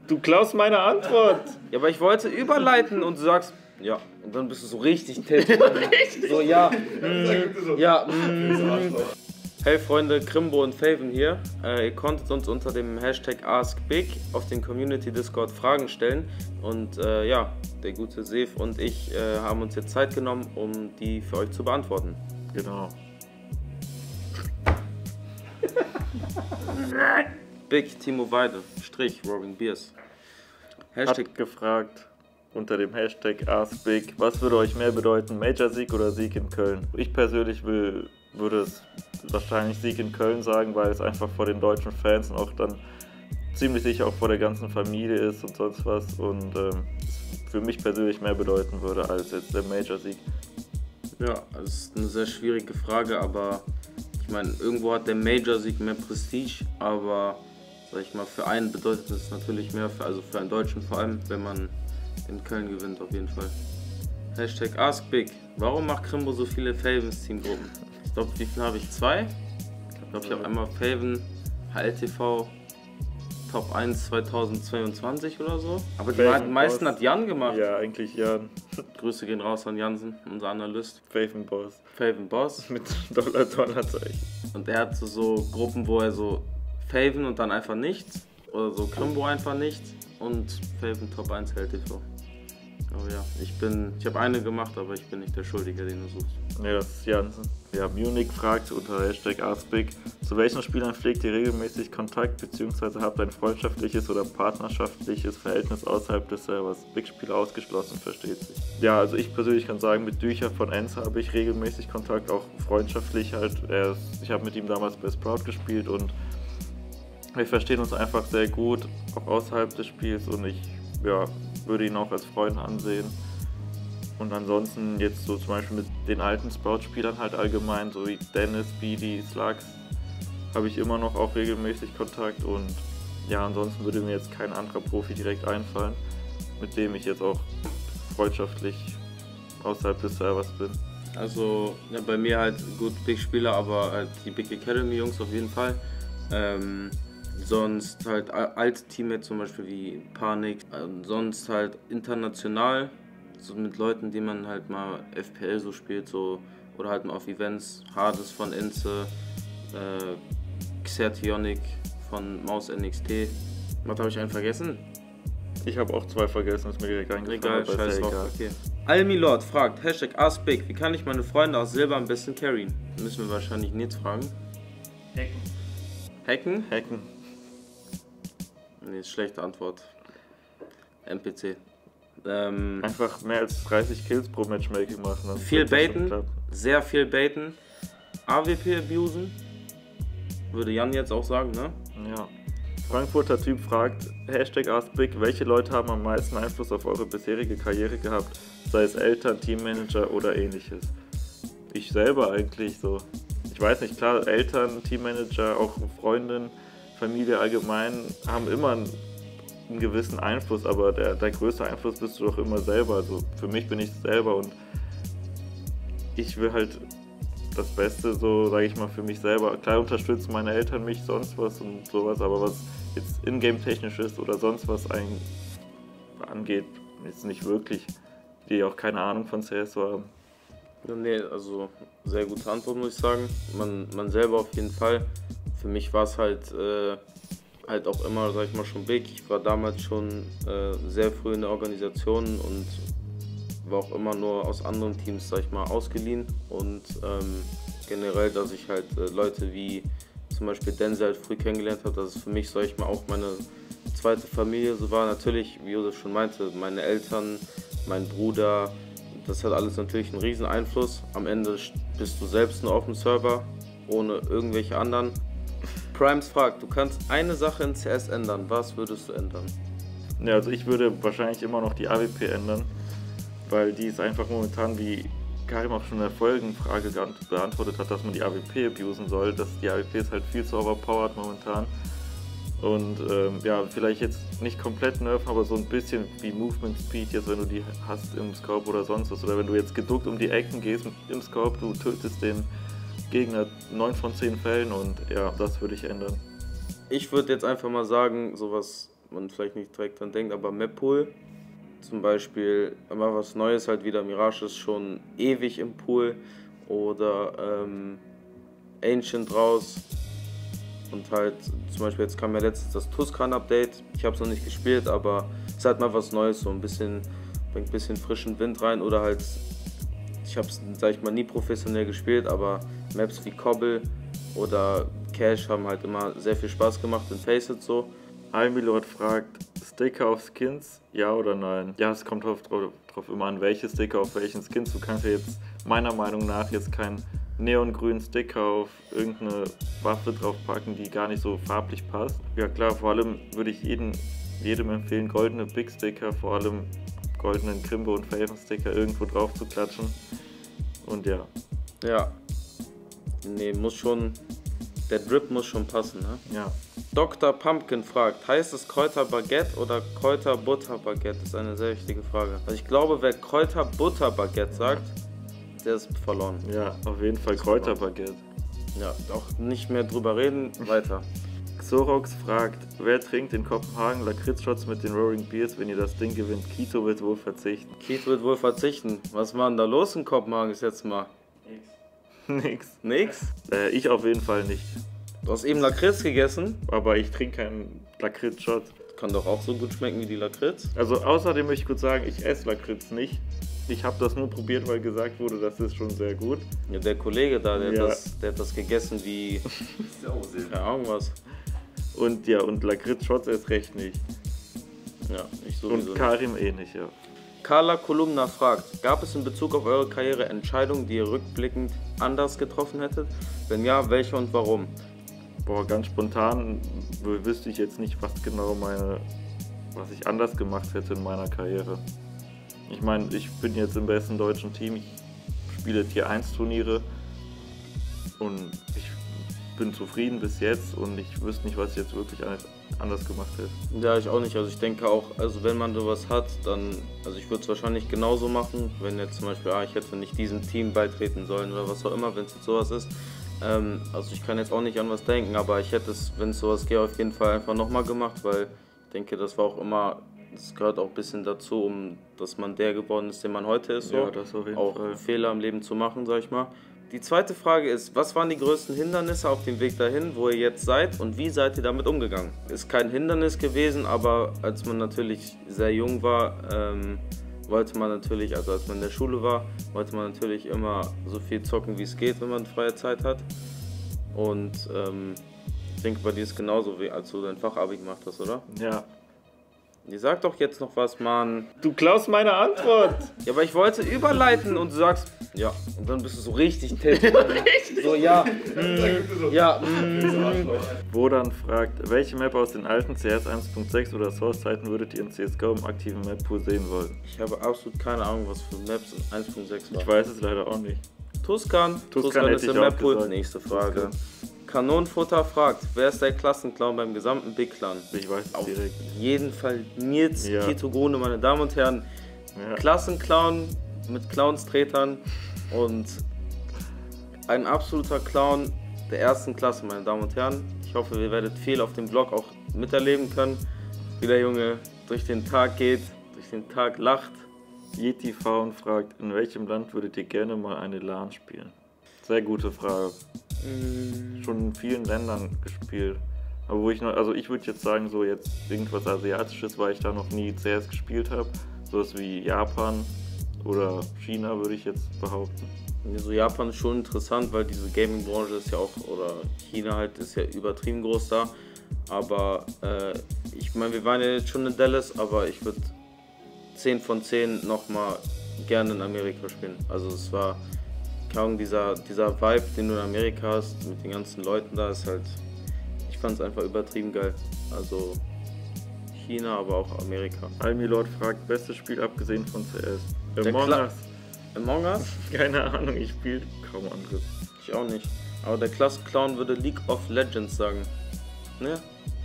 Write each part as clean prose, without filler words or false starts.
Du klaust meine Antwort. Ja, aber ich wollte überleiten und du sagst, ja, und dann bist du so richtig tätig. So, ja, ja, Hey Freunde, Krimbo und Faven hier. Ihr konntet uns unter dem Hashtag AskBig auf den Community Discord Fragen stellen. Und ja, der gute Sev und ich haben uns jetzt Zeit genommen, um die für euch zu beantworten. Genau. Big Timo Weide, Strich, Roaring Beers. Hashtag hat gefragt unter dem Hashtag AskBig, was würde euch mehr bedeuten, Major-Sieg oder Sieg in Köln? Ich persönlich würde es wahrscheinlich Sieg in Köln sagen, weil es einfach vor den deutschen Fans und auch dann ziemlich sicher auch vor der ganzen Familie ist und sonst was und für mich persönlich mehr bedeuten würde als jetzt der Major-Sieg. Ja, das ist eine sehr schwierige Frage, aber ich meine, irgendwo hat der Major-Sieg mehr Prestige, aber sag ich mal, für einen bedeutet es natürlich mehr, also für einen Deutschen vor allem, wenn man in Köln gewinnt auf jeden Fall. Hashtag AskBig, warum macht Krimbo so viele Favens-Teamgruppen? Ich glaube, wie viel habe ich? 2? Ich glaube, ich habe einmal Faven, HLTV, Top 1 2022 oder so. Aber die meisten hat Jan gemacht. Ja, eigentlich Jan. Grüße gehen raus an Jansen, unser Analyst. Faven Boss. Faven Boss. Mit Dollarzeichen. Und er hat so Gruppen, wo er so Faven und dann einfach nichts. Oder so Krimbo einfach nichts. Und Faven Top 1 HLTV. Aber ja, ich habe eine gemacht, aber ich bin nicht der Schuldige, den du suchst. Ne, das ist Jansen. Ja, Munich fragt unter Hashtag AskBig, zu welchen Spielern pflegt ihr regelmäßig Kontakt bzw. habt ein freundschaftliches oder partnerschaftliches Verhältnis außerhalb des Servers? Big-Spieler ausgeschlossen, versteht sich. Ja, also ich persönlich kann sagen, mit Dücher von Enz habe ich regelmäßig Kontakt, auch freundschaftlich halt. Ich habe mit ihm damals bei Sprout gespielt und wir verstehen uns einfach sehr gut, auch außerhalb des Spiels und ich würde ihn auch als Freund ansehen. Und ansonsten jetzt so zum Beispiel mit den alten Sprout-Spielern halt allgemein, so wie Dennis, Speedy, Slugs, habe ich immer noch auch regelmäßig Kontakt und ja, ansonsten würde mir jetzt kein anderer Profi direkt einfallen, mit dem ich jetzt auch freundschaftlich außerhalb des Servers bin. Also ja, bei mir halt gut Big Spieler, aber halt die Big Academy Jungs auf jeden Fall. Sonst halt alte Teammates zum Beispiel wie Panik, sonst halt international, so mit Leuten, die man halt mal FPL so spielt, so, oder halt mal auf Events, Hades von Enze, Xertionic von Maus NXT. Was habe ich einen vergessen? Ich habe auch 2 vergessen, ist mir direkt eingefallen. Egal, scheiß drauf, okay. Almilord fragt, Hashtag AskBig, wie kann ich meine Freunde aus Silber am besten carryen? Müssen wir wahrscheinlich Nils fragen. Hacken. Hacken? Hacken. Nee, ist schlechte Antwort. NPC. Einfach mehr als 30 Kills pro Matchmaking machen. Viel baiten, sehr viel baiten. AWP abusen, würde Jan jetzt auch sagen, ne? Ja. Frankfurter Typ fragt, Hashtag AskBig, welche Leute haben am meisten Einfluss auf eure bisherige Karriere gehabt? Sei es Eltern, Teammanager oder ähnliches. Ich selber eigentlich so. Ich weiß nicht, klar, Eltern, Teammanager, auch Freundin, Familie allgemein haben immer einen gewissen Einfluss, aber der größte Einfluss bist du doch immer selber. Also für mich bin ich selber und ich will halt das Beste, so sage ich mal, für mich selber. Klar unterstützen meine Eltern mich, sonst was und sowas, aber was jetzt Ingame technisch ist oder sonst was angeht, ist nicht wirklich, die auch keine Ahnung von CS haben. Ja, nee, also sehr gute Antwort, muss ich sagen. Man selber auf jeden Fall. Für mich war es halt auch immer, sag ich mal, schon big. Ich war damals schon sehr früh in der Organisation und war auch immer nur aus anderen Teams, sag ich mal, ausgeliehen. Und generell, dass ich halt Leute wie zum Beispiel Denzel halt früh kennengelernt habe, dass es für mich, sag ich mal, auch meine zweite Familie so war. Natürlich, wie Josef schon meinte, meine Eltern, mein Bruder, das hat alles natürlich einen riesen Einfluss. Am Ende bist du selbst nur auf dem Server, ohne irgendwelche anderen. Primes fragt, du kannst eine Sache in CS ändern, was würdest du ändern? Ja, also ich würde wahrscheinlich immer noch die AWP ändern, weil die ist einfach momentan, wie Karim auch schon in der Folgenfrage beantwortet hat, dass man die AWP abusen soll, dass die AWP ist halt viel zu overpowered momentan. Und ja, vielleicht jetzt nicht komplett nerven, aber so ein bisschen wie Movement Speed, jetzt wenn du die hast im Scope oder sonst was. Oder wenn du jetzt geduckt um die Ecken gehst im Scope, du tötest den Gegner 9 von 10 Fällen und ja, das würde ich ändern. Ich würde jetzt einfach mal sagen, sowas man vielleicht nicht direkt dran denkt, aber Map-Pool zum Beispiel, immer was Neues halt wieder. Mirage ist schon ewig im Pool oder Ancient raus. Und halt, zum Beispiel jetzt kam ja letztens das Tuscan-Update. Ich habe es noch nicht gespielt, aber es ist halt mal was Neues, so ein bisschen, bringt ein bisschen frischen Wind rein. Oder halt, ich habe es, sag ich mal, nie professionell gespielt, aber Maps wie Cobble oder Cash haben halt immer sehr viel Spaß gemacht in Faceit so. Almilord fragt, Sticker auf Skins, ja oder nein? Ja, es kommt drauf immer an, welche Sticker auf welchen Skins. Du kannst ja jetzt meiner Meinung nach jetzt keinen neongrünen Sticker auf irgendeine Waffe draufpacken, die gar nicht so farblich passt. Ja klar, vor allem würde ich jedem empfehlen, goldene Big Sticker, vor allem goldenen Krimbo und Felsen Sticker irgendwo drauf zu klatschen. Und ja. Ja. Nee, muss schon, der Drip muss schon passen, ne? Ja. Dr. Pumpkin fragt, heißt es Kräuterbaguette oder Kräuterbutterbaguette? Das ist eine sehr wichtige Frage. Also ich glaube, wer Kräuterbutterbaguette sagt, der ist verloren. Ja, auf jeden Fall Kräuterbaguette. Ja, auch nicht mehr drüber reden, weiter. Xorox fragt, wer trinkt in Kopenhagen Lakritz-Shots mit den Roaring Beers, wenn ihr das Ding gewinnt? Kito wird wohl verzichten. Keith wird wohl verzichten. Was war denn da los in Kopenhagen ist jetzt mal? Nix. Nix? Ich auf jeden Fall nicht. Du hast eben Lakritz gegessen? Aber ich trinke keinen Lakritz-Shot. Kann doch auch so gut schmecken wie die Lakritz. Also außerdem möchte ich kurz sagen, ich esse Lakritz nicht. Ich habe das nur probiert, weil gesagt wurde, das ist schon sehr gut. Ja, der Kollege da, der, Ja. der hat das gegessen wie... keine Ahnung was. Und ja, und Lakritz-Shots erst recht nicht. Ja, ich sowieso Und Karim eh nicht, ja. Carla Kolumna fragt, gab es in Bezug auf eure Karriere Entscheidungen, die ihr rückblickend anders getroffen hättet? Wenn ja, welche und warum? Boah, ganz spontan wüsste ich jetzt nicht, was ich anders gemacht hätte in meiner Karriere. Ich meine, ich bin jetzt im besten deutschen Team, ich spiele Tier 1 Turniere und ich bin zufrieden bis jetzt und ich wüsste nicht, was ich jetzt wirklich anders gemacht hätte. Ja, ich auch nicht. Also ich denke auch, also wenn man sowas hat, dann, also ich würde es wahrscheinlich genauso machen, wenn jetzt zum Beispiel, ich hätte nicht diesem Team beitreten sollen oder was auch immer, wenn es jetzt sowas ist. Also ich kann jetzt auch nicht an was denken, aber ich hätte es, wenn es sowas gäbe, auf jeden Fall einfach nochmal gemacht, weil ich denke, das war auch immer, das gehört auch ein bisschen dazu, dass man der geworden ist, der man heute ist. So. Ja, das auf jeden auch Fall. Fehler im Leben zu machen, sag ich mal. Die zweite Frage ist, was waren die größten Hindernisse auf dem Weg dahin, wo ihr jetzt seid und wie seid ihr damit umgegangen? Ist kein Hindernis gewesen, aber als man natürlich sehr jung war, wollte man natürlich, also als man in der Schule war, wollte man natürlich immer so viel zocken, wie es geht, wenn man freie Zeit hat. Und ich denke, bei dir ist genauso, wie als du dein Fachabi gemacht hast, oder? Ja. Die sagt doch jetzt noch was, Mann. Du klaust meine Antwort! Ja, aber ich wollte überleiten und du sagst, ja, und dann bist du so richtig tipp. So, ja, ja, Wodan fragt, welche Map aus den alten CS 1.6 oder Source-Zeiten würdet ihr in CSGO im aktiven Map-Pool sehen wollen? Ich habe absolut keine Ahnung, was für Maps in 1.6 war. Ich weiß es leider auch nicht. Tuscan Tuscan ist hätte im ich auch Map-Pool. gesagt. Nächste Frage. Tuscan. Kanonenfutter fragt, wer ist der Klassenclown beim gesamten Big Clan? Ich weiß es Auf direkt. jeden Fall Nils Ja. Kitogone, meine Damen und Herren. Ja. Klassenclown mit Clownstretern und ein absoluter Clown der ersten Klasse, meine Damen und Herren. Ich hoffe, ihr werdet viel auf dem Vlog auch miterleben können, wie der Junge durch den Tag geht, durch den Tag lacht. Yeti Faun fragt, in welchem Land würdet ihr gerne mal eine LAN spielen? Sehr gute Frage. Schon in vielen Ländern gespielt. Aber wo ich noch, also ich würde jetzt sagen, so jetzt irgendwas Asiatisches, weil ich da noch nie CS gespielt habe. Sowas wie Japan oder China würde ich jetzt behaupten. Also Japan ist schon interessant, weil diese Gaming-Branche ist ja auch, oder China halt, ist ja übertrieben groß da. Aber ich meine, wir waren ja jetzt schon in Dallas, aber ich würde 10 von 10 nochmal gerne in Amerika spielen. Also es war, keine Ahnung, dieser Vibe, den du in Amerika hast, mit den ganzen Leuten da, ist halt, ich fand es einfach übertrieben geil. Also China, aber auch Amerika. Almilord fragt, bestes Spiel abgesehen von CS. Among Kla- Us. Among Us? Keine Ahnung, ich spiele kaum anderes. Ich auch nicht. Aber der Klassenclown würde League of Legends sagen. Ne?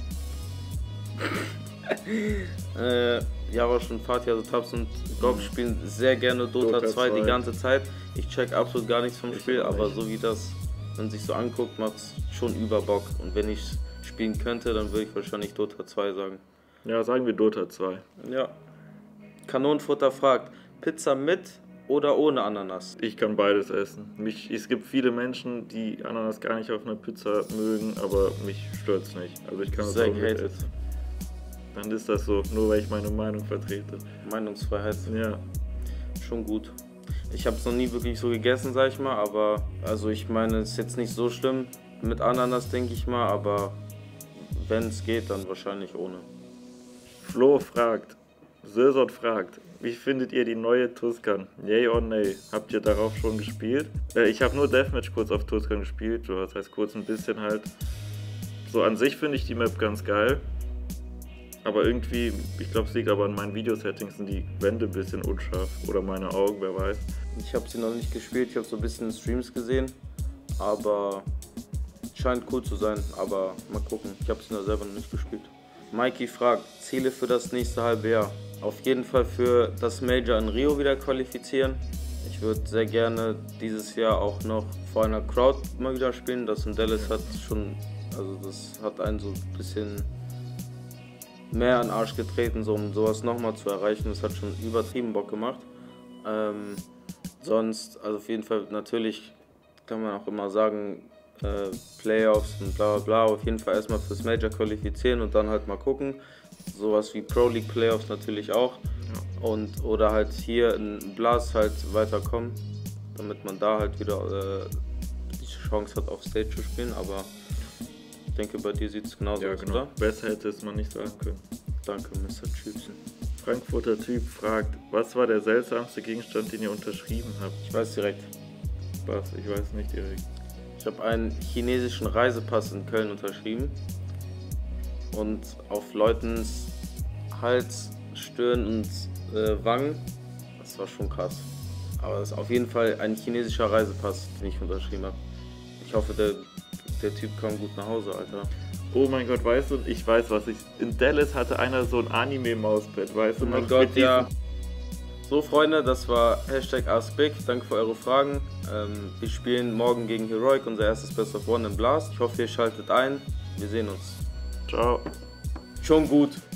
Ja, aber schon Fatih, also Tabs und Gob spielen sehr gerne Dota 2 die ganze Zeit. Ich check absolut gar nichts vom Spiel, auch aber nicht. so wie das, wenn sich so anguckt, macht's schon über Bock. Und wenn ich spielen könnte, dann würde ich wahrscheinlich Dota 2 sagen. Ja, sagen wir Dota 2. Ja. Kanonenfutter fragt, Pizza mit oder ohne Ananas? Ich kann beides essen. Es gibt viele Menschen, die Ananas gar nicht auf einer Pizza mögen, aber mich stört's nicht. Also ich kann es Sehr auch mit gehatet. essen. Dann ist das so, nur weil ich meine Meinung vertrete. Meinungsfreiheit. Ja. Schon gut. Ich habe es noch nie wirklich so gegessen, sag ich mal, aber also ich meine, es ist jetzt nicht so schlimm mit Ananas, denke ich mal, aber wenn es geht, dann wahrscheinlich ohne. Flo fragt, Sösot fragt, wie findet ihr die neue Tuscan? Yay or nay? Habt ihr darauf schon gespielt? Ich habe nur Deathmatch kurz auf Tuscan gespielt, so, das heißt kurz ein bisschen halt. So an sich finde ich die Map ganz geil. Aber irgendwie, ich glaube es liegt aber an meinen Videosettings, sind die Wände ein bisschen unscharf. Oder meine Augen, wer weiß. Ich habe sie noch nicht gespielt, ich habe so ein bisschen in Streams gesehen, aber scheint cool zu sein, aber mal gucken. Ich habe sie noch selber noch nicht gespielt. Mikey fragt, Ziele für das nächste halbe Jahr. Auf jeden Fall für das Major in Rio wieder qualifizieren. Ich würde sehr gerne dieses Jahr auch noch vor einer Crowd mal wieder spielen. Das in Dallas hat schon, also das hat einen so ein bisschen mehr an den Arsch getreten, so, um sowas nochmal zu erreichen. Das hat schon übertrieben Bock gemacht. Sonst, also auf jeden Fall, natürlich kann man auch immer sagen, Playoffs und bla bla bla, auf jeden Fall erstmal fürs Major qualifizieren und dann halt mal gucken. Sowas wie Pro League Playoffs natürlich auch. Ja. Und, oder halt hier in Blast halt weiterkommen, damit man da halt wieder die Chance hat, auf Stage zu spielen. Aber ich denke, bei dir sieht es genauso aus, oder? Besser hätte es man nicht sagen können. Danke, Mr. Tschüpsen. Frankfurter Typ fragt, was war der seltsamste Gegenstand, den ihr unterschrieben habt? Ich weiß direkt. Was? Ich weiß nicht direkt. Ich habe einen chinesischen Reisepass in Köln unterschrieben und auf Leutens Hals, Stirn und Wangen. Das war schon krass. Aber das ist auf jeden Fall ein chinesischer Reisepass, den ich unterschrieben habe. Ich hoffe, der Typ kam gut nach Hause, Alter. Oh mein Gott, weißt du, ich weiß was. In Dallas hatte einer so ein Anime-Mauspad, weißt du? Oh mein Gott, ja. So Freunde, das war #AskBig. Danke für eure Fragen. Wir spielen morgen gegen Heroic, unser erstes Best of One im Blast. Ich hoffe, ihr schaltet ein. Wir sehen uns. Ciao. Schon gut.